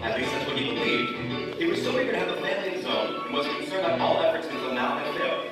At least that's what he believed. He was so eager to have a family of his own and was concerned that all efforts until now had failed.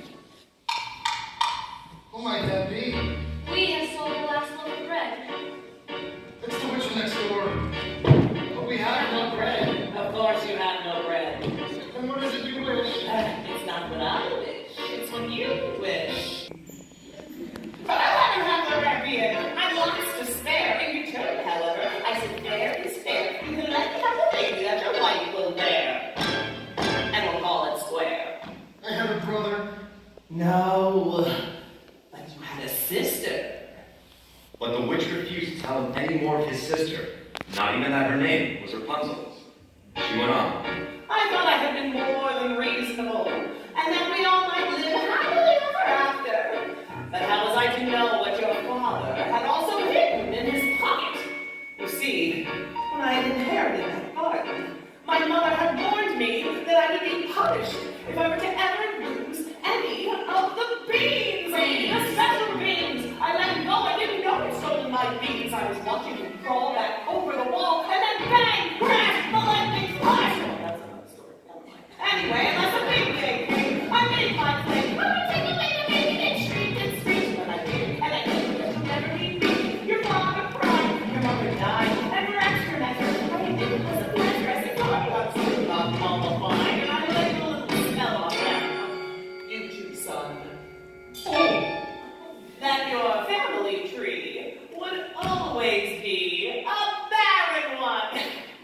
Who might that be? We have sold the last loaf of bread. It's the witch next door. But we have no bread. Of course you have no bread. Then what is it you wish? It's not what I wish. It's what you wish. But I haven't had the bread yet. I'm lots to spare. In return, however, I said fair is fair. You can let me have the baby that your wife will bear. And we'll call it square. I had a brother. No. But you had a sister. But the witch refused to tell him any more of his sister, not even that her name was Rapunzel. She went on. I thought I had been more than reasonable, and that we all might live happily ever after. But how was I to know what your father had also hidden in his pocket? You see, when I had inherited that garden, my mother had warned me that I would be punished if I were to ever lose any of the beans. The special beans. I let go. I didn't know it stolen my beans. I was watching him crawl back over the wall, and then bang, crash, the lightning flash. Oh, that's another story. Never mind. Anyway, unless a big day came, I made my claim. I would take away the baby and shrieked and screamed. But I did, and I knew that you'll never be me. Your father cried, your mother died, and for extra measure, I knew it was a pleasure. I said, God, I'm still not qualified, and I laid a little spell on that. You too, son. Oh, that your family tree would always be a barren one.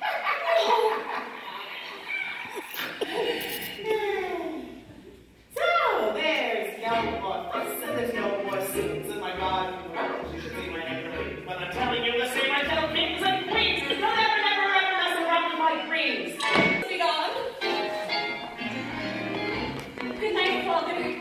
So, there's no more fuss and there's no more sins in my garden. You should see my nectar. But I'm telling you the same I tell kings and queens. Don't ever, never, ever mess around with my dreams. Be gone. Good night, Father.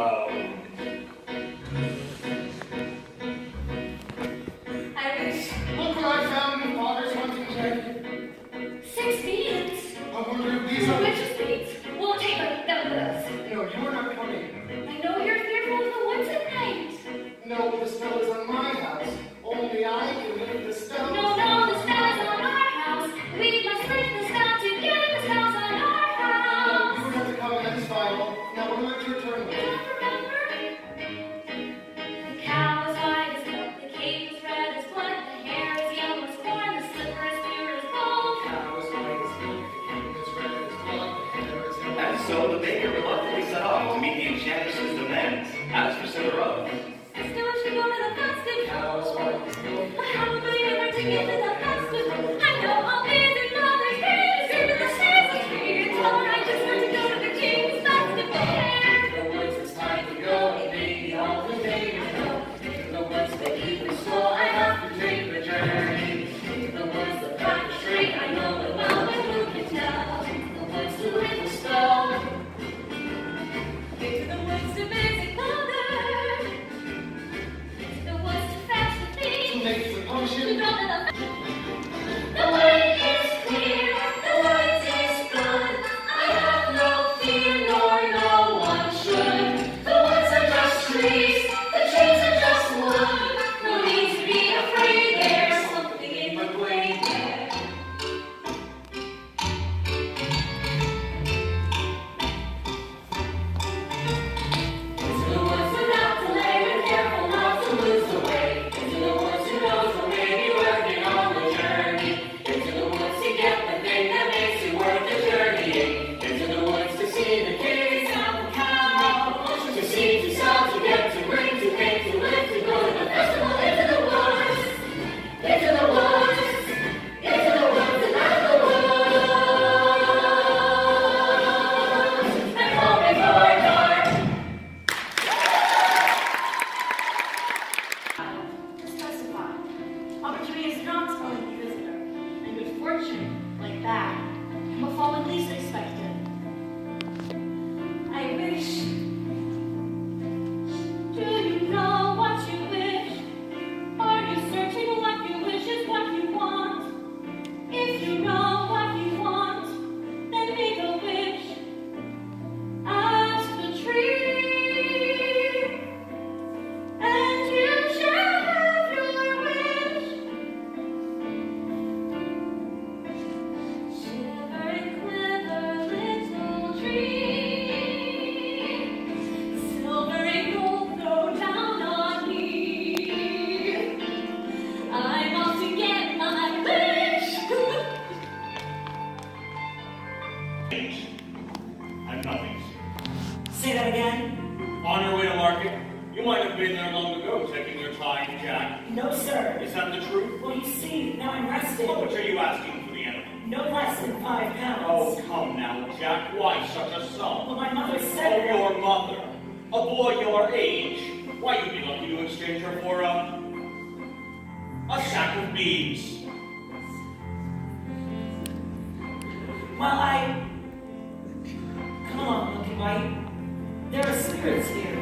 I wish. Look what I found in Father's hunting kit. 6 beans. I wonder if these The are... witch's beans. We'll take them with us. No, you are not coming. I know you're fearful of the woods at night. No, the spell is on my house. Only I can lift the spell. No, the spell is on our house. We must lift the spell together. The spell's on our house. You would have to come and spiral. Now, what about your turn? You don't remember? The cow is white as milk. The cape is red as blood. The hair is yellow as corn. The slipper is pure as gold. Cow is white as milk, the king is red as blood, the hair is yellow. And so the baker reluctantly set off to meet the enchantress's demands, as for Cinderella. Still, I should go to the festive. Cow is white as milk. I haven't been able to get to the festival. I know I'll visit Mother's Day. Even the stairs are free. Tell her I just want to go to the King's Festival. The woods, it's time to go. It may be all the day to go. The woods that keep me slow, I have to take the journey. The woods that crack the street, I know it well, but who can tell? The woods to lift the spell. Into the woods to visit Mother. Into the woods to fetch the To things. make the To potion. go to the way is clear, the woods is good. I have no fear, nor no one should. The woods are just trees, the trees are just wood. No need to be afraid, there's something in the way there. Into the woods without delay, be careful not to lose the way. Into the woods who knows the way, be working on the journey. Into the woods to get the thing that makes it worth the journeying. Into the woods to see the king and the cow. To see, to sell, to get, to bring, to paint, to live, to go to the festival. Into the woods, into the woods, into the woods and out of the woods. And home before dark. To specify, opportunity is not only a visitor, and good fortune like that can befall when least expected. I wish. Do you know what you wish? Are you searching what you wish is what you want? If you know what you want, then make a wish. Ask the tree, and you shall have your wish. than 5 pounds. Oh, come now, Jack. Why such a sum? Well, my mother said Oh, your mother. A boy your age. Why, you'd be lucky to exchange her for a sack of beans. Well, come on, Monkey White. There are spirits here.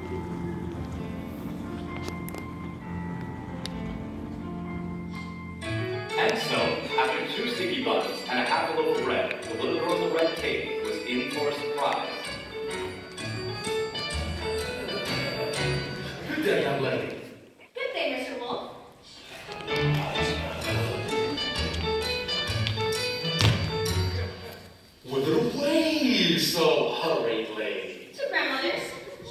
And so, after 2 sticky buns and a half a loaf of bread, the little girl in the red cape was in for a surprise. Good day, young lady. Good day, Mr. Wolf. Whither away so hurriedly? To grandmother's.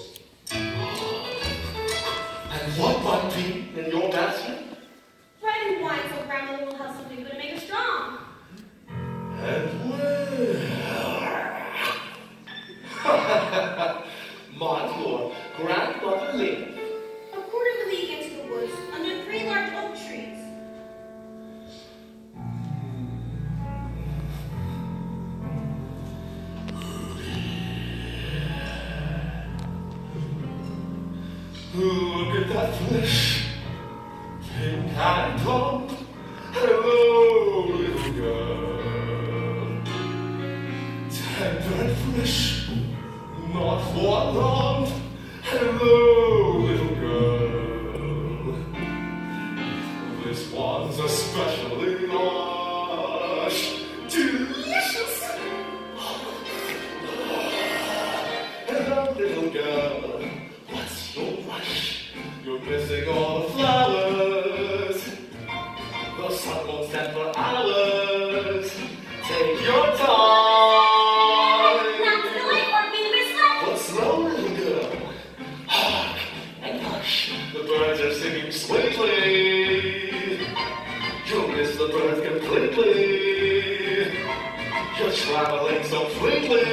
And what might be in your basket? Bread and wine so grandmother will have something good to make her strong. And where? Might your grandmother live? A quarter of a league into the woods, under 3 large oak trees. Look at that flesh, pink and plump. Hello, little girl. Tender and fresh, not for long. Hello, little girl. This one's especially lush, delicious. Hello, little girl. What's your rush? You're missing all the flowers. The sun won't stand for hours. Take your time. Not to delay or be misled. What's slow, little girl? Hark and hush. The birds are singing sweetly. You'll miss the birds completely. You're traveling so fleetly.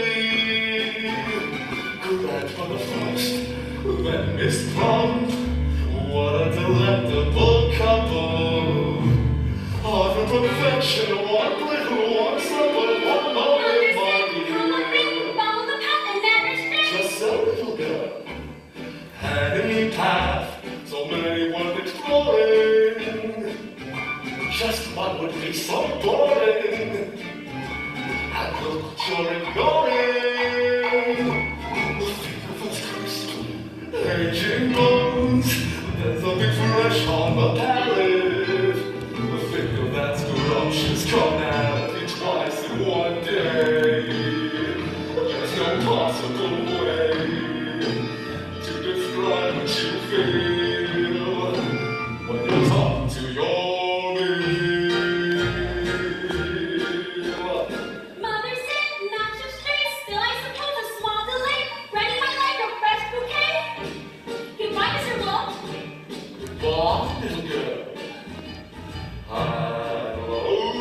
Grant for the first, then Miss Plum. What a delectable couple. Oh, the perfection, one little, one simple, one moment, my Come on, dear. follow the path and never stray. Just so, little girl. Any path, so many worth exploring. Just one would be so boring. And look what you're ignoring. Think of what's cursed. Aging bones. There's something fresh on the palate. Think of that scrumptious carnality twice in one day. There's no possible way to describe what you feel when you talk to your meal. Mother said not to stray, still I suppose a small delay. Ready my life, a fresh bouquet. Goodbye, Mr. Wolf. Goodbye, little girl. Hello.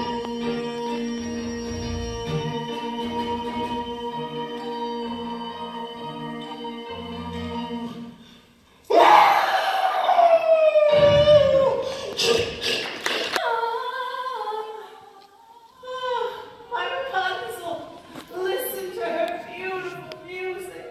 My Rapunzel, listen to her beautiful music.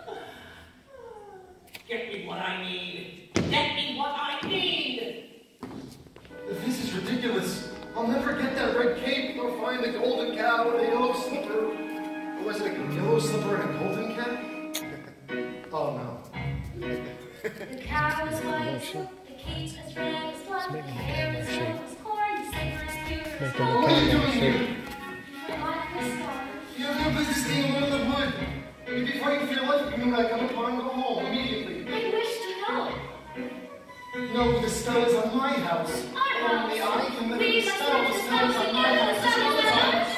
Get me what I need. Get me what I need. This is ridiculous. I'll never get that red cape or find the golden cow or the yellow slipper. Or was it a yellow slipper and a golden cow? Oh no. The cow is white, the cape is red as blood, the hair is yellow as corn, the saber is pure as What are you doing here? black as stars. You have no business staying alone in the wood. You'd be fighting for your life if you knew I come upon and go home immediately. I wish to know. No, the spell is on my house. Our Only house. I can live We in the must spell. live The the spell is spell on my together, house. the spell is on us.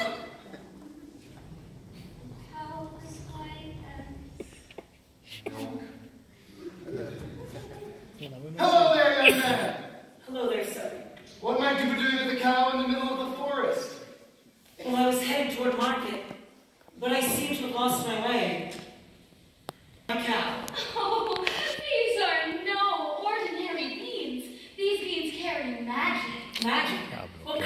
How was white Hello there, young man. Hello there, sir. What might you be doing with the cow in the middle of the forest? Well, I was headed toward market, but I seem to have lost my way. My cow. Oh, these are no ordinary beans. These beans carry magic. Magic. What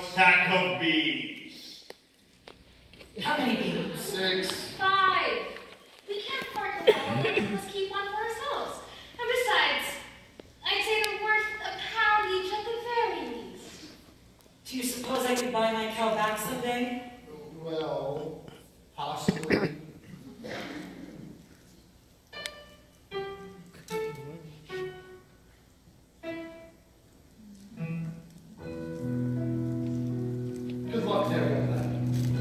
sack of bees. How many beans? 6. 5. We can't afford to all of them. Let's keep one for ourselves. And besides, I'd say they're worth £1 each at the very least. Do you suppose I could buy my cow back someday? Well, possibly. Good luck there, young lad.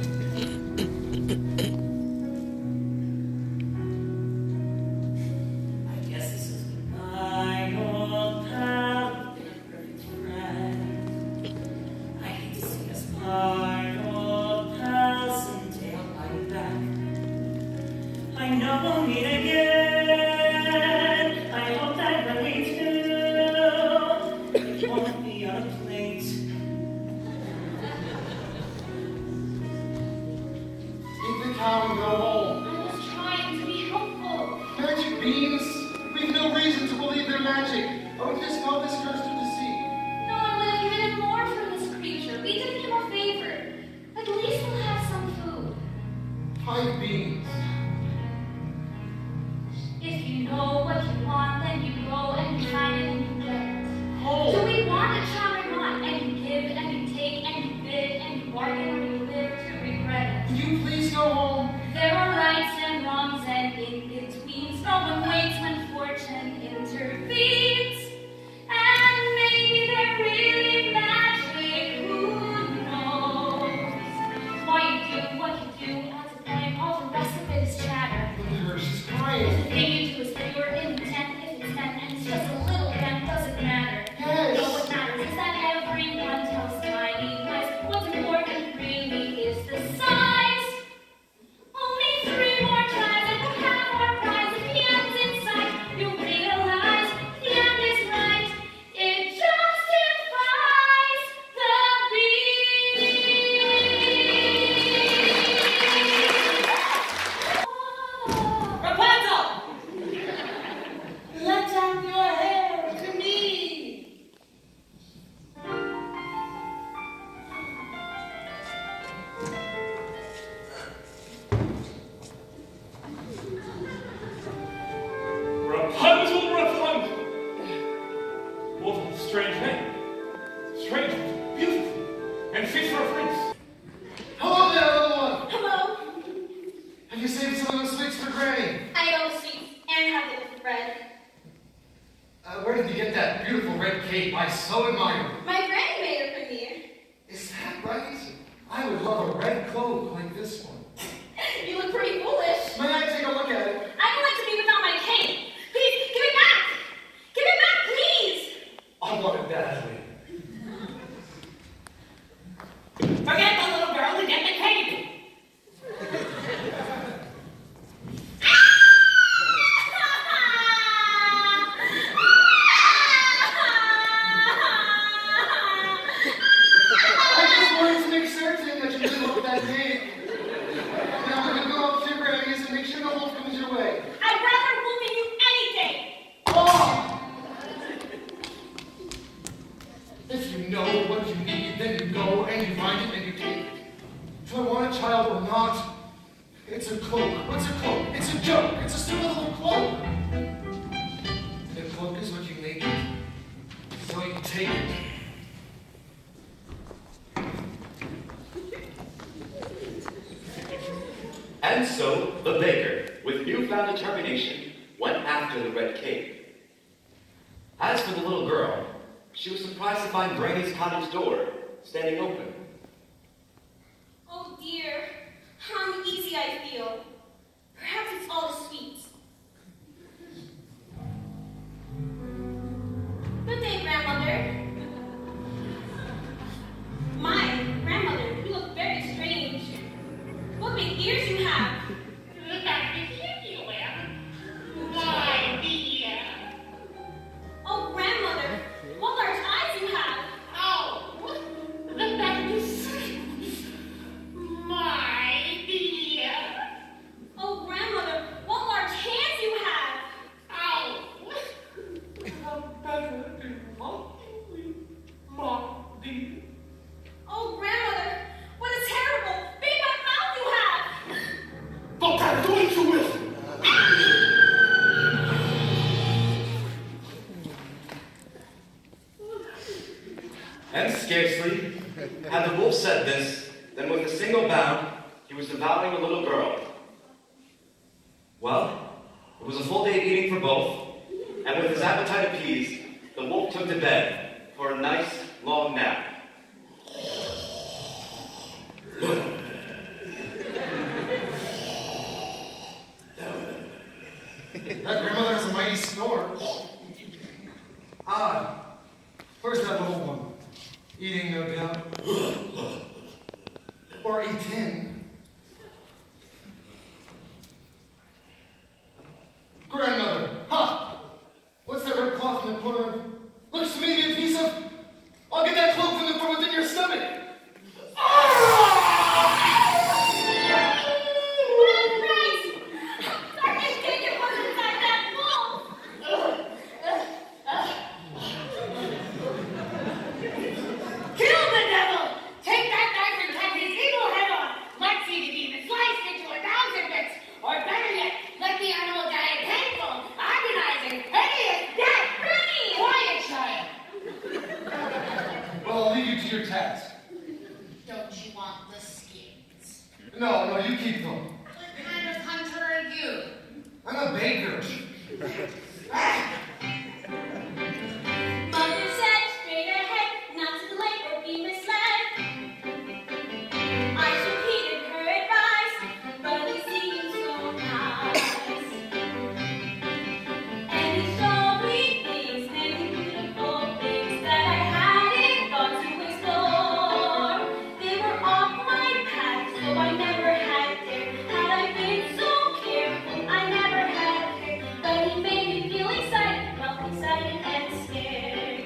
I guess this is my old pal, a perfect friend. I hate to see us part, old pal, someday I'll buy you back. I know we'll meet again. I hope that when we do, it won't be on a plate. Take the cow and go home. I was trying to be helpful. Magic beans? We've no reason to believe they're magic. Oh, we just know this curse through the sea. No one would have given him more from this creature. We did him a favor. At least we'll have some food. 5 beans. If you know what you want, then you go and you find it and you get it. Oh. So we want a charm or not, and you give and you take and you bid and you bargain or you live to regret it. Will you please go home? There are rights and wrongs and in-betweens. No one waits when fortune intervenes. And maybe they're really magic, who knows? Why you do what you do as a thing, all the rest of it is chatter. Look at her, she's The crying. thing you do is pure intent. If it's them and it's just a little them, doesn't matter. Yes. No, what matters is that everyone tells tiny lies. What's important really is the size. Only 3 more tries and we'll have our prize. If the end's in sight, you'll realize the end is right. It justifies the beast. Rapunzel! Let down your hair to me! Rapunzel, Rapunzel! What a strange name. Strange, beautiful, and fit for a prince. Hello there, little one. Hello. Have you saved some of those sweets for Granny? I know the sweets and have it with bread. Where did you get that beautiful red cape? I so admire it. My granny made it for me. Is that right? I would love a red cloak like this one. You look pretty foolish. May I take a look at it? I don't like to be without my cape. Please, give it back. Give it back, please. I want it badly. Forget the little girl and get the cape! I just wanted to make certain that you didn't want that cape. Now we're gonna go up to your Granny's and make sure no wolf comes your way. I'd rather wolf than you anything. Oh! If you know what you need, then you go and you find it and you take it. Do I want a child or not? It's a cloak. What's a cloak? It's a joke. It's a stupid little cloak. The cloak is what you make it. So you take it. And so the baker, with newfound determination, went after the red cape. As for the little girl, she was surprised to find Granny's cottage door standing open. Oh dear, how uneasy I feel. Perhaps it's all the sweets. Good day, grandmother. My grandmother, you look very strange. What big ears you have. Look at me, you will. My dear. Oh, grandmother, what large eyes you have. Oh, look at said this, then with a single bound, he was devouring the little girl. Well, it was a full day of eating for both, and with his appetite appeased, the wolf took to bed for a nice, long nap. That grandmother has a mighty snore. Ah, where's that little one? Eating, no doubt. Or eating. Grandmother, ha! What's that red cloth in the corner? Looks to me to be a piece of... I'll get that cloak from within your stomach. Your task. Don't you want the skins? No, you keep them. What kind of hunter are you? I'm a baker. Mother said, straight ahead, not to delay or be misled. I should heed her advice, but it seems so nice. And he showed me things, many beautiful things that I hadn't thought to explore. They were off my path, so I never had dared. Had I been so careful, I never had cared. But he made me feel excited, well, excited and scared.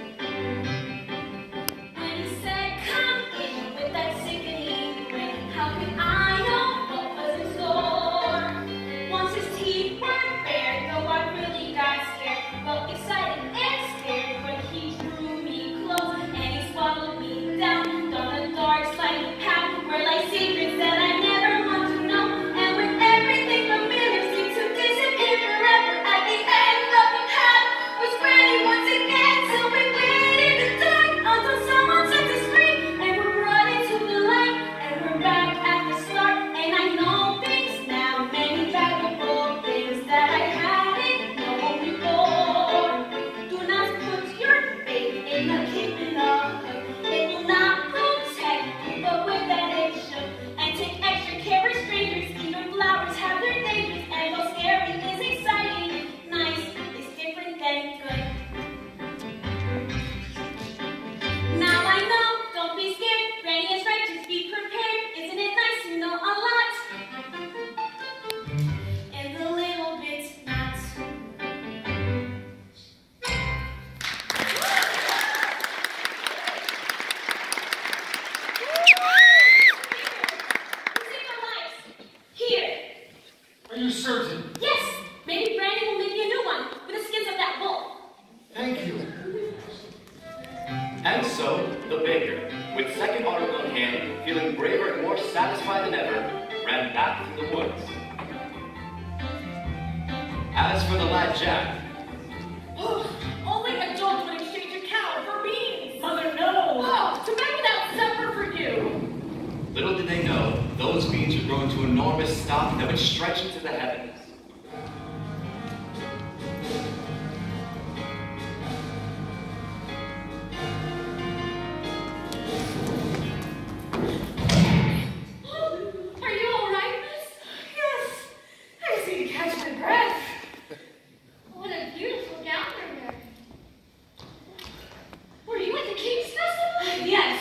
When he said, come in with that sickening grin, how could I know what was in store? Once his teeth were bared, though I really got scared, well, excited and scared when he drew me close and he swallowed me down a dark, slimy path where lay secrets that I never want to know. And when everything familiar seemed to disappear forever, at the end of the path was Granny once again. So we waited in the dark until someone set us free, and we're running to the light, and we're back at the start. And I know things now, many valuable things that I hadn't known before. Do not put your faith in the kid in the hood. It will not protect you, but with that it should. And take extra care with strangers, even flowers have their dangers. And though scary is exciting, nice is different than good. Now I know, don't be scared. Granny is right, just be prepared. Isn't it nice to know a lot? And the little bits not. Here. Are you certain? Yes. Maybe Granny will make me a new one with the skins of that wolf. Thank you. And so, the baker, with second article in hand, feeling braver and more satisfied than ever, ran back through the woods. As for the lad Jack, Only a dog would exchange a cow for beans. Mother, no. Oh, to make without supper for you. little did they know, those beans would grow into enormous stock that would stretch into the heavens. Are you all right, miss? Yes. I just need to catch my breath. What a beautiful gown you're wearing. Were you at the King's Festival? Yes.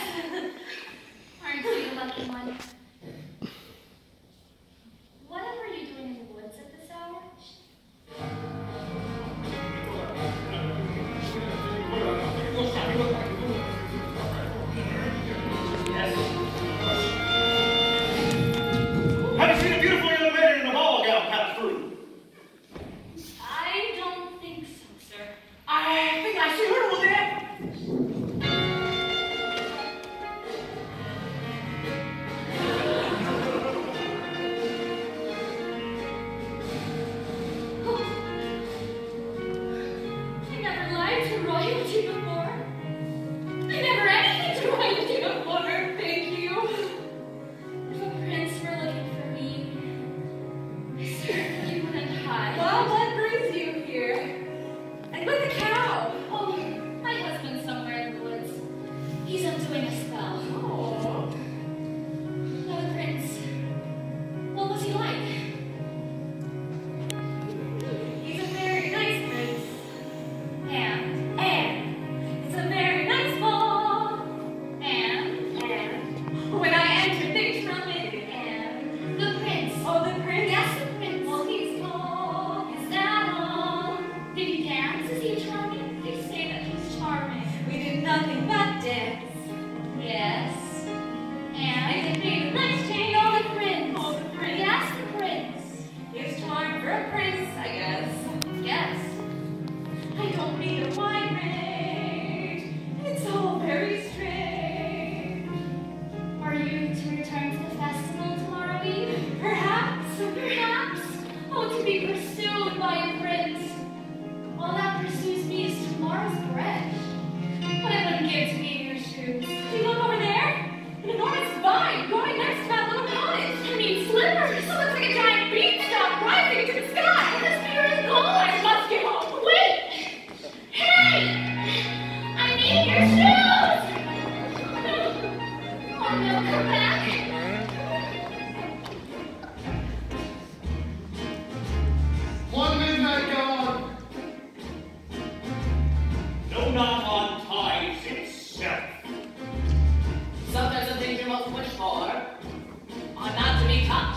Aren't you a lucky one? Whatever are you doing in the woods at by a prince. All that pursues me is tomorrow's bread. What I wouldn't give to be in your shoes. Do you look over there? An enormous vine growing next to that little cottage. I mean, slippers. It looks like a giant beanstalk rising into the sky. And the spirit is gone. I must get home. Wait! Hey! I need your shoes! Oh no, come back. One midnight gone. No knot on ties itself. Sometimes the things you most wish for are not to be touched.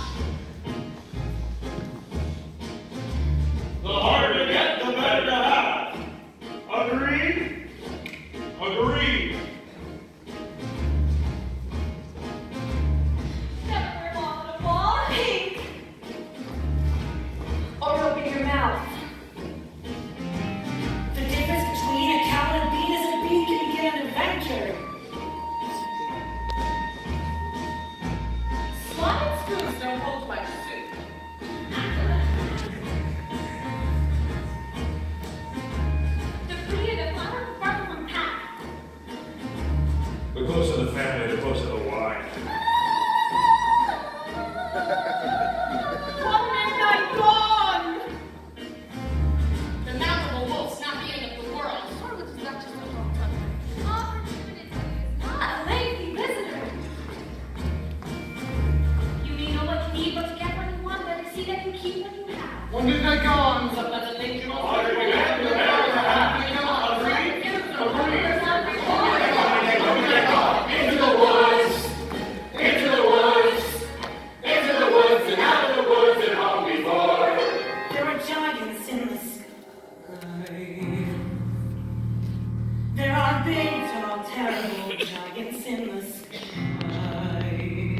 The harder to get, the better to have. Agreed? Agreed. Never want to fall. Or open your mouth. The difference between a cow and a bean is a bean can get an adventure. Slotted spoons don't hold much soup. The prettier the flower, the farther from path. The closer the family, the closer the wine. One midnight gone! The mouth of a wolf's not the end of the world. Harlot's not just a wrong time. Opportunity is not a lazy visitor. You may know what you need, but to get what you want, better see that you keep what you have. One midnight gone. Sometimes the things you most Harder wish to get, the better to have. Agreed? Into the woods, into the woods, into the woods, and out of the woods and home before. There are giants in the sky. There are big, tall, terrible giants in the sky.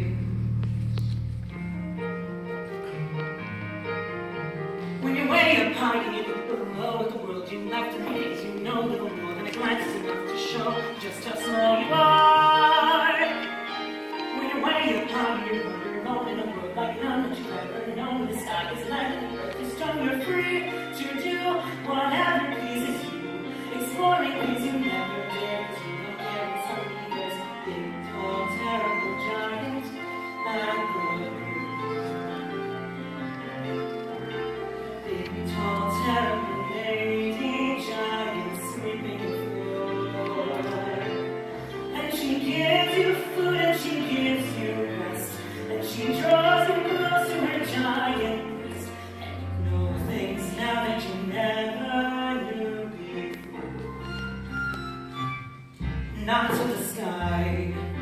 When you weigh up high, you look below at the world you left to me. You know little more than a glance is enough to show just how small you are. When you weigh up high, you're alone in a world like none that you've ever known. The sky is light and the earth is strong. You're free to do whatever pleases you, exploring things you never dared to. Don't care when suddenly there's big, tall, terrible giants that grow. Big, tall, terrible lady giant sweeping the floor. And she gives you food and she gives you rest. And she draws you close to her giant breast. And you know things now that you never knew before. Not to the sky.